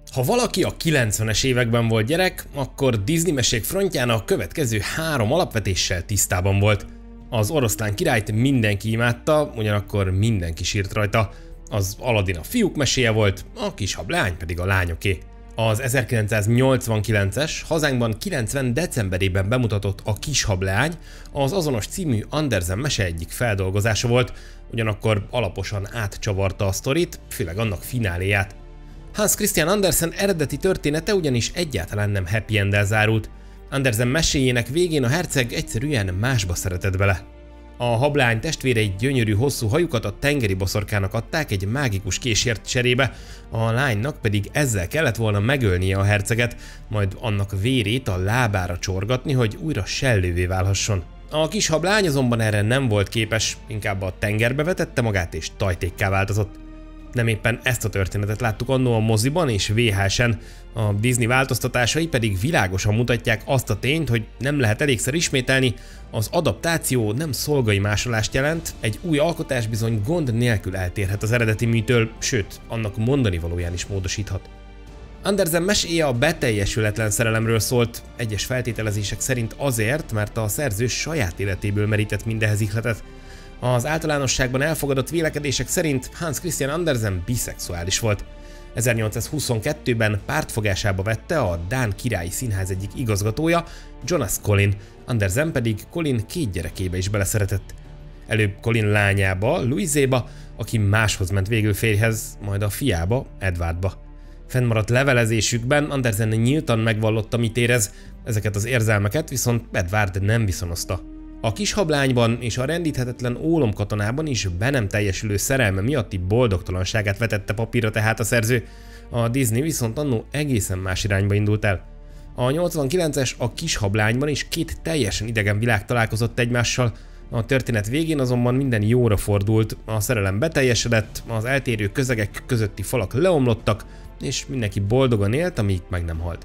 Ha valaki a 90-es években volt gyerek, akkor Disney mesék frontján a következő 3 alapvetéssel tisztában volt. Az Oroszlán királyt mindenki imádta, ugyanakkor mindenki sírt rajta. Az Aladdin a fiúk meséje volt, a kis hableány pedig a lányoké. Az 1989-es, hazánkban 90 decemberében bemutatott A kis hableány az azonos című Andersen mese egyik feldolgozása volt, ugyanakkor alaposan átcsavarta a sztorit, főleg annak fináléját. Hans Christian Andersen eredeti története ugyanis egyáltalán nem happy enddel zárult. Andersen meséjének végén a herceg egyszerűen másba szeretett bele. A hableány testvérei gyönyörű hosszú hajukat a tengeri boszorkának adták egy mágikus késért cserébe, a lánynak pedig ezzel kellett volna megölnie a herceget, majd annak vérét a lábára csorgatni, hogy újra sellővé válhasson. A kis hableány azonban erre nem volt képes, inkább a tengerbe vetette magát és tajtékká változott. Nem éppen ezt a történetet láttuk annó a moziban és VHS-en, a Disney változtatásai pedig világosan mutatják azt a tényt, hogy nem lehet elégszer ismételni, az adaptáció nem szolgai másolást jelent, egy új alkotás bizony gond nélkül eltérhet az eredeti műtől, sőt, annak mondani valóján is módosíthat. Andersen meséje a beteljesületlen szerelemről szólt, egyes feltételezések szerint azért, mert a szerző saját életéből merített mindehez ihletet. Az általánosságban elfogadott vélekedések szerint Hans Christian Andersen biszexuális volt. 1822-ben pártfogásába vette a Dán Királyi Színház egyik igazgatója, Jonas Collin, Andersen pedig Collin 2 gyerekébe is beleszeretett. Előbb Collin lányába, Louiséba, aki máshoz ment végül férjhez, majd a fiába, Edwardba. Fennmaradt levelezésükben Andersen nyíltan megvallotta, mit érez, ezeket az érzelmeket viszont Edward nem viszonozta. A kis hablányban és a rendíthetetlen ólomkatonában is be nem teljesülő szerelme miatti boldogtalanságát vetette papírra tehát a szerző, a Disney viszont annó egészen más irányba indult el. A 89-es A kis hablányban is 2 teljesen idegen világ találkozott egymással, a történet végén azonban minden jóra fordult, a szerelem beteljesedett, az eltérő közegek közötti falak leomlottak, és mindenki boldogan élt, amíg meg nem halt.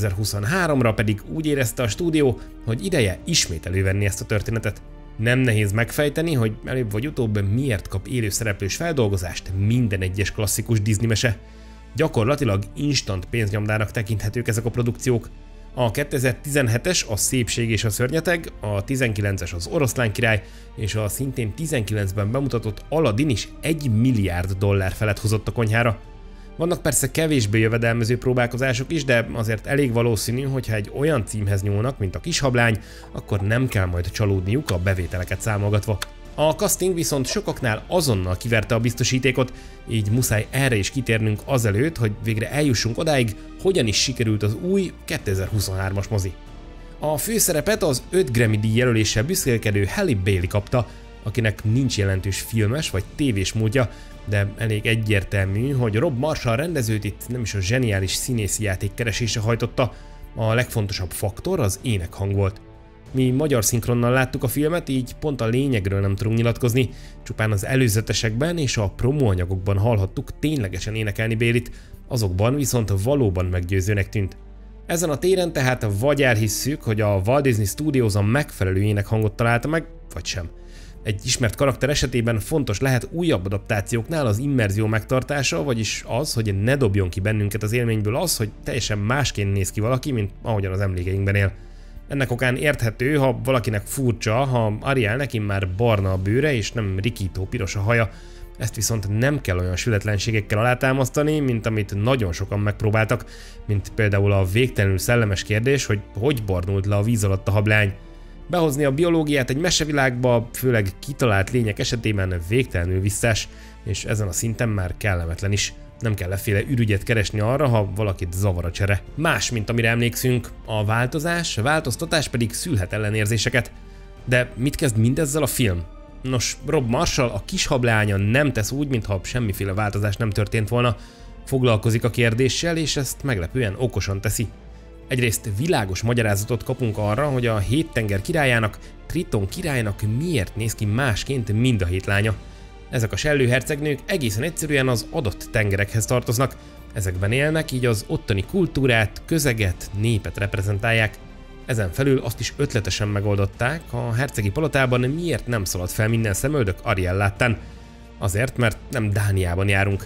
2023-ra pedig úgy érezte a stúdió, hogy ideje ismét elővenni ezt a történetet. Nem nehéz megfejteni, hogy előbb vagy utóbb miért kap élőszereplős feldolgozást minden egyes klasszikus Disney mese. Gyakorlatilag instant pénznyomdának tekinthetők ezek a produkciók. A 2017-es A szépség és a szörnyeteg, a 19-es Az oroszlán király és a szintén 19-ben bemutatott Aladdin is $1 milliárd felett hozott a konyhára. Vannak persze kevésbé jövedelmező próbálkozások is, de azért elég valószínű, hogy ha egy olyan címhez nyúlnak, mint a kis hablány, akkor nem kell majd csalódniuk a bevételeket számolgatva. A casting viszont sokaknál azonnal kiverte a biztosítékot, így muszáj erre is kitérnünk azelőtt, hogy végre eljussunk odáig, hogyan is sikerült az új 2023-as mozi. A főszerepet az 5 Grammy-díj jelöléssel büszkélkedő Halle Bailey kapta, akinek nincs jelentős filmes vagy tévés múltja, de elég egyértelmű, hogy Rob Marshall rendezőt itt nem is a zseniális színészi játék keresése hajtotta, a legfontosabb faktor az énekhang volt. Mi magyar szinkronnal láttuk a filmet, így pont a lényegről nem tudunk nyilatkozni, csupán az előzetesekben és a promóanyagokban hallhattuk ténylegesen énekelni Baileyti, azokban viszont valóban meggyőzőnek tűnt. Ezen a téren tehát vagy elhisszük, hogy a Walt Disney Studios a megfelelő énekhangot találta meg, vagy sem. Egy ismert karakter esetében fontos lehet újabb adaptációknál az immerzió megtartása, vagyis az, hogy ne dobjon ki bennünket az élményből az, hogy teljesen másként néz ki valaki, mint ahogyan az emlékeinkben él. Ennek okán érthető, ha valakinek furcsa, ha Arielnek immár barna a bőre és nem rikító piros a haja, ezt viszont nem kell olyan sületlenségekkel alátámasztani, mint amit nagyon sokan megpróbáltak, mint például a végtelenül szellemes kérdés, hogy barnult le a víz alatt a hableány. Behozni a biológiát egy mesevilágba, főleg kitalált lények esetében végtelenül visszás, és ezen a szinten már kellemetlen is. Nem kell leféle ürügyet keresni arra, ha valakit zavar a csere. Más, mint amire emlékszünk, a változtatás pedig szülhet ellenérzéseket. De mit kezd mindezzel a film? Nos, Rob Marshall, a kis hableánya nem tesz úgy, mintha semmiféle változás nem történt volna, foglalkozik a kérdéssel, és ezt meglepően okosan teszi. Egyrészt világos magyarázatot kapunk arra, hogy a 7 tenger királyának, Triton királynak miért néz ki másként mind a 7 lánya. Ezek a sellőhercegnők egészen egyszerűen az adott tengerekhez tartoznak, ezekben élnek, így az ottani kultúrát, közeget, népet reprezentálják. Ezen felül azt is ötletesen megoldották, a hercegi palotában miért nem szaladt fel minden szemöldök Ariel láttán. Azért, mert nem Dániában járunk.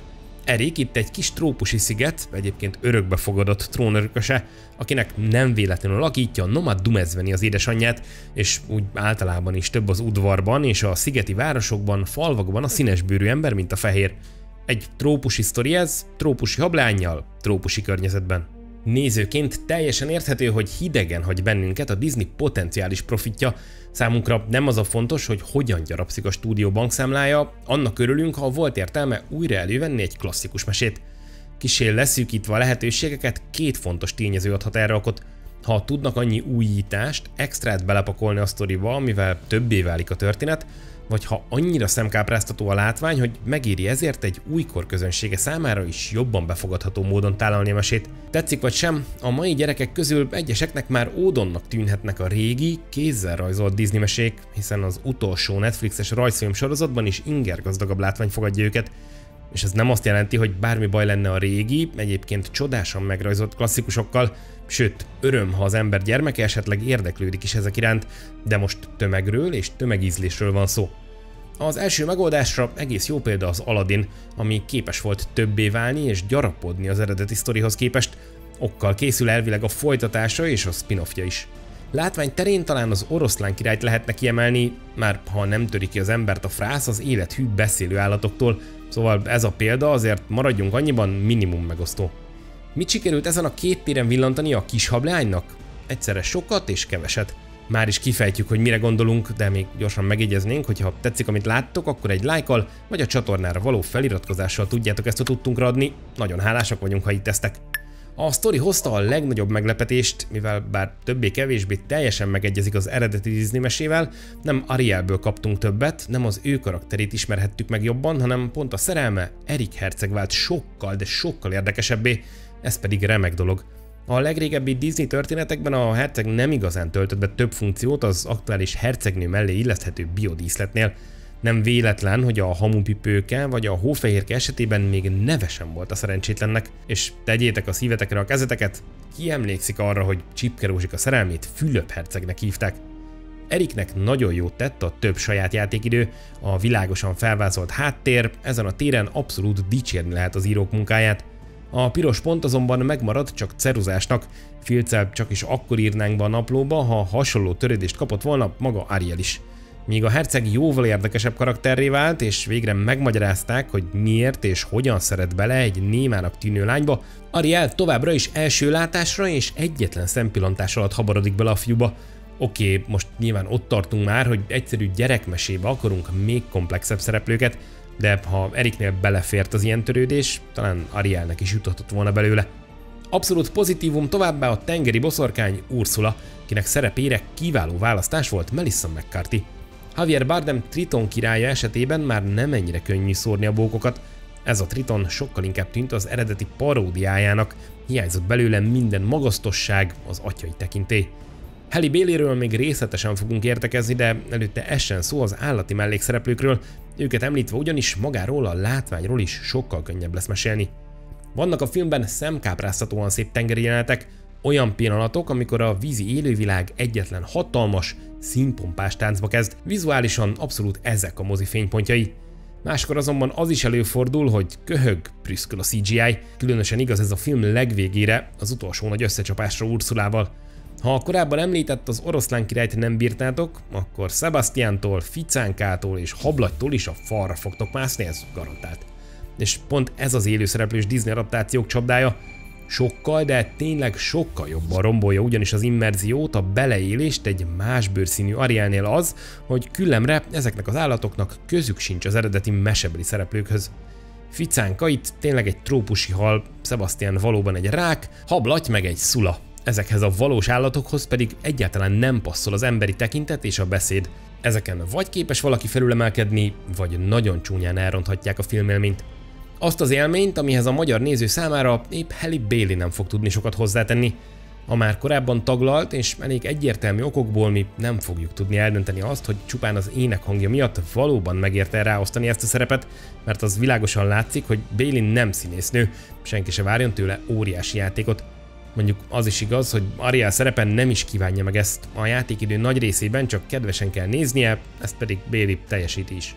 Erik itt egy kis trópusi sziget, egyébként örökbefogadott trónörököse, akinek nem véletlenül alakítja Nomad Dumezveni az édesanyját, és úgy általában is több az udvarban és a szigeti városokban, falvakban a színesbőrű ember, mint a fehér. Egy trópusi sztori ez, trópusi hablánnyal, trópusi környezetben. Nézőként teljesen érthető, hogy hidegen hagy bennünket a Disney potenciális profitja. Számunkra nem az a fontos, hogy hogyan gyarapszik a stúdió bankszámlája, annak örülünk, ha volt értelme újra elővenni egy klasszikus mesét. Kissé leszűkítve a lehetőségeket, két fontos tényező adhat erre okot. Ha tudnak annyi újítást, extrát belepakolni a sztoriba, amivel többé válik a történet, vagy ha annyira szemkápráztató a látvány, hogy megéri ezért egy újkor közönsége számára is jobban befogadható módon tálalni a mesét. Tetszik vagy sem, a mai gyerekek közül egyeseknek már ódonnak tűnhetnek a régi, kézzel rajzolt Disney mesék, hiszen az utolsó Netflixes rajzfilm sorozatban is ingergazdagabb látvány fogadja őket. És ez nem azt jelenti, hogy bármi baj lenne a régi, egyébként csodásan megrajzolt klasszikusokkal, sőt, öröm, ha az ember gyermeke esetleg érdeklődik is ezek iránt, de most tömegről és tömegízlésről van szó. Az első megoldásra egész jó példa az Aladdin, ami képes volt többé válni és gyarapodni az eredeti sztorihoz képest, okkal készül elvileg a folytatása és a spin-offja is. Látvány terén talán az Oroszlán királyt lehetne kiemelni, már ha nem töri ki az embert a frász az élethű beszélő állatoktól, szóval ez a példa azért maradjunk annyiban minimum megosztó. Mit sikerült ezen a két téren villantani a kis hablánynak? Egyszerre sokat és keveset. Már is kifejtjük, hogy mire gondolunk, de még gyorsan megjegyeznénk, hogy ha tetszik, amit láttok, akkor egy lájkkal vagy a csatornára való feliratkozással tudjátok ezt a tudtunkra adni, nagyon hálásak vagyunk, ha így tesztek. A sztori hozta a legnagyobb meglepetést, mivel bár többé-kevésbé teljesen megegyezik az eredeti Disney mesével, nem Arielből kaptunk többet, nem az ő karakterét ismerhettük meg jobban, hanem pont a szerelme Erik herceg vált sokkal, de sokkal érdekesebbé, ez pedig remek dolog. A legrégebbi Disney történetekben a herceg nem igazán töltött be több funkciót az aktuális hercegnő mellé illeszthető biodíszletnél. Nem véletlen, hogy a hamupipőke vagy a hófehérke esetében még neve sem volt a szerencsétlennek, és tegyétek a szívetekre a kezeteket, ki emlékszik arra, hogy Csipke Rózsika szerelmét Fülöp hercegnek hívták. Eriknek nagyon jót tett a több saját játékidő, a világosan felvázolt háttér, ezen a téren abszolút dicsérni lehet az írók munkáját. A piros pont azonban megmarad csak ceruzásnak, filccel csak is akkor írnánk be a naplóba, ha hasonló törődést kapott volna maga Ariel is. Míg a herceg jóval érdekesebb karakterré vált, és végre megmagyarázták, hogy miért és hogyan szeret bele egy némának tűnő lányba, Ariel továbbra is első látásra és egyetlen szempillantás alatt haborodik bele a fiúba. Oké, most nyilván ott tartunk már, hogy egyszerű gyerekmesébe akarunk még komplexebb szereplőket, de ha Eriknél belefért az ilyen törődés, talán Arielnek is juthatott volna belőle. Abszolút pozitívum továbbá a tengeri boszorkány Ursula, kinek szerepére kiváló választás volt Melissa McCarthy. Javier Bardem Triton királya esetében már nem ennyire könnyű szórni a bókokat, ez a Triton sokkal inkább tűnt az eredeti paródiájának, hiányzott belőle minden magasztosság, az atyai tekintély. Halle Baileyről még részletesen fogunk értekezni, de előtte essen szó az állati mellékszereplőkről, őket említve ugyanis magáról a látványról is sokkal könnyebb lesz mesélni. Vannak a filmben szemkápráztatóan szép tengeri jelenetek, olyan pillanatok, amikor a vízi élővilág egyetlen hatalmas, színpompás táncba kezd, vizuálisan abszolút ezek a mozi fénypontjai. Máskor azonban az is előfordul, hogy köhög, prüszköl a CGI, különösen igaz ez a film legvégére, az utolsó nagy összecsapásra Ursulával. Ha a korábban említett az Oroszlán királyt nem bírtátok, akkor Sebastiantól, Ficánkától és Hablagytól is a falra fogtok mászni, ez garantált. És pont ez az élőszereplős Disney adaptációk csapdája, sokkal, de tényleg sokkal jobban rombolja ugyanis az immerziót, a beleélést egy más bőrszínű Arielnél az, hogy küllemre ezeknek az állatoknak közük sincs az eredeti mesebeli szereplőkhöz. Ficánka itt tényleg egy trópusi hal, Sebastian valóban egy rák, Hablagy meg egy szula. Ezekhez a valós állatokhoz pedig egyáltalán nem passzol az emberi tekintet és a beszéd. Ezeken vagy képes valaki felülemelkedni, vagy nagyon csúnyán elronthatják a filmélményt. Azt az élményt, amihez a magyar néző számára épp Halle Bailey nem fog tudni sokat hozzátenni. A már korábban taglalt és elég egyértelmű okokból mi nem fogjuk tudni eldönteni azt, hogy csupán az ének hangja miatt valóban megérte ráosztani ezt a szerepet, mert az világosan látszik, hogy Bailey nem színésznő, senki se várjon tőle óriási játékot. Mondjuk az is igaz, hogy Ariel szerepen nem is kívánja meg ezt, a játékidő nagy részében csak kedvesen kell néznie, ezt pedig Bailey teljesíti is.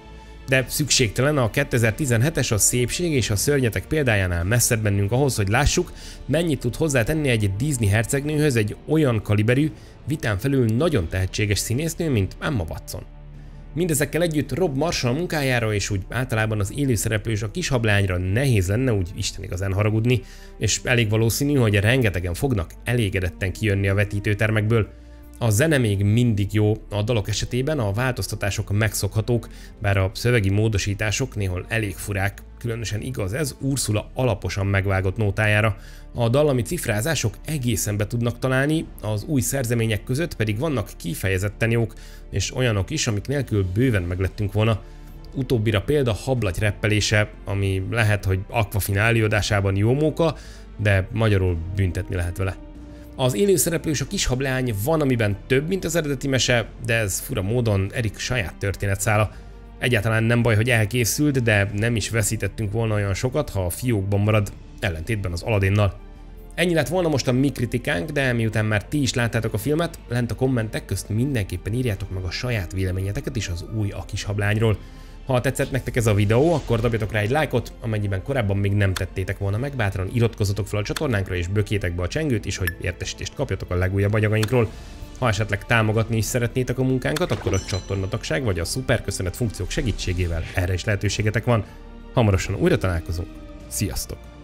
De szükségtelen, a 2017-es a szépség és a szörnyetek példájánál messzebb mennünk ahhoz, hogy lássuk, mennyit tud hozzátenni egy Disney hercegnőhöz egy olyan kaliberű, vitán felül nagyon tehetséges színésznő, mint Emma Watson. Mindezekkel együtt Rob Marshall munkájára és úgy általában az élőszereplős a kis hablányra nehéz lenne úgy Isten igazán haragudni, és elég valószínű, hogy rengetegen fognak elégedetten kijönni a vetítőtermekből. A zene még mindig jó, a dalok esetében a változtatások megszokhatók, bár a szövegi módosítások néhol elég furák, különösen igaz ez Ursula alaposan megvágott nótájára. A dallami cifrázások egészen be tudnak találni, az új szerzemények között pedig vannak kifejezetten jók, és olyanok is, amik nélkül bőven meglettünk volna. Utóbbira példa Hablaty reppelése, ami lehet, hogy Aquafina előadásában jó móka, de magyarul büntetni lehet vele. Az élőszereplős a kis hableány van, amiben több, mint az eredeti mese, de ez fura módon Erik saját történetszála. Egyáltalán nem baj, hogy elkészült, de nem is veszítettünk volna olyan sokat, ha a fiókban marad, ellentétben az Aladdin-nal. Ennyi lett volna most a mi kritikánk, de miután már ti is láttátok a filmet, lent a kommentek közt mindenképpen írjátok meg a saját véleményeteket is az új A Kis Hablányról. Ha tetszett nektek ez a videó, akkor dobjatok rá egy lájkot, amennyiben korábban még nem tettétek volna meg, bátran iratkozzatok fel a csatornánkra és bökjétek be a csengőt is, hogy értesítést kapjatok a legújabb anyagainkról. Ha esetleg támogatni is szeretnétek a munkánkat, akkor a csatornatagság vagy a szuperköszönet funkciók segítségével erre is lehetőségetek van. Hamarosan újra találkozunk, sziasztok!